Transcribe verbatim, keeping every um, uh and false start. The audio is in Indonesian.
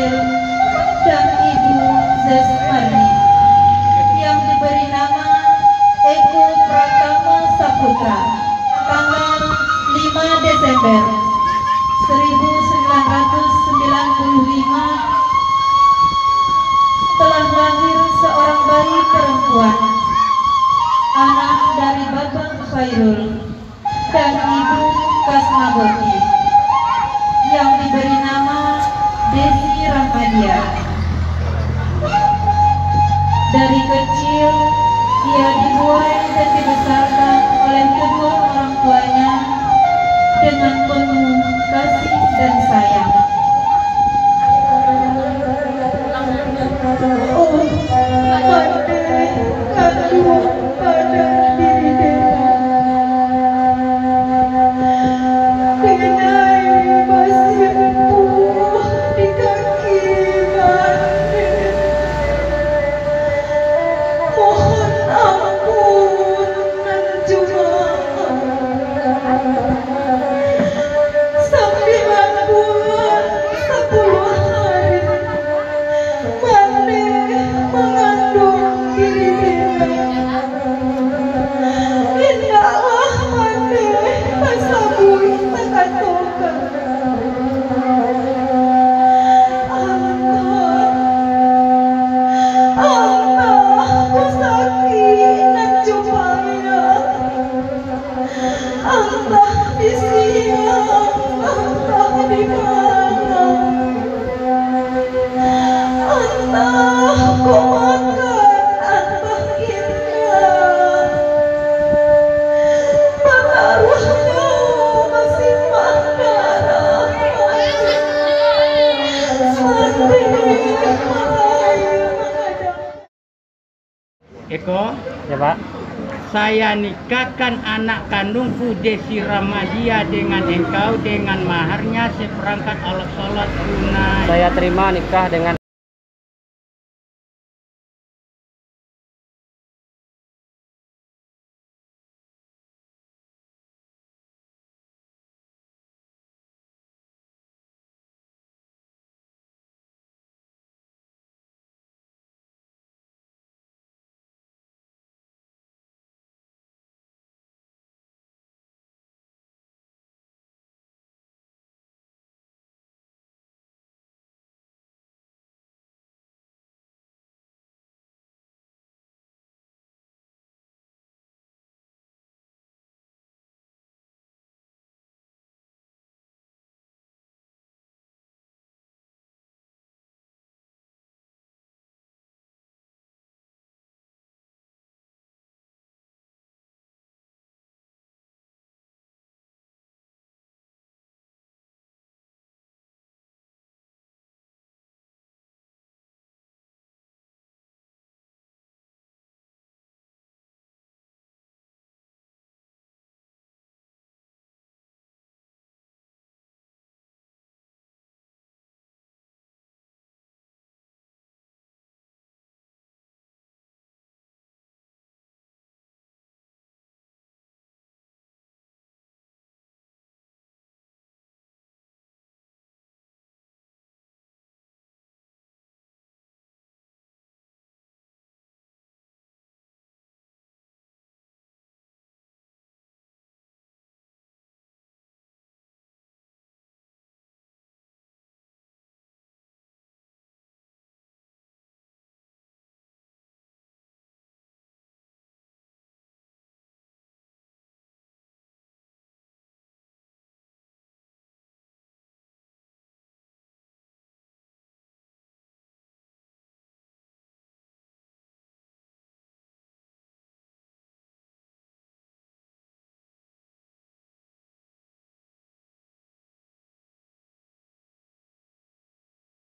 kecil dan Ibu Zesmani yang diberi nama Eko Pratama Saputra tanggal lima Desember seribu sembilan ratus sembilan puluh lima telah lahir seorang bayi perempuan, anak dari Bapak Khairul dan Ibu Kasnaboti yang diberi nama Desi Rahmadia. Dari kecil ia dibuai dan dibesarkan oleh kedua orang tuanya dengan penuh kasih dan sayang. Oh, pandai kandung pada diri Deva, denai masih empuh di kaki Pandai. Mohon ampun nan cuma sembilan bulan sepuluh hari Pandai mengandung diri Deva. Indahlah Pandai tasabui takatokan. Allah kusaki nan cupaya Allah di siang Allah di malam Allah ku makan Allah indah pengaruhnya masih darah Eko, Ya Pak. saya nikahkan anak kandungku Desi Rahmadia dengan engkau dengan maharnya seperangkat alat sholat tunai. Saya terima nikah dengan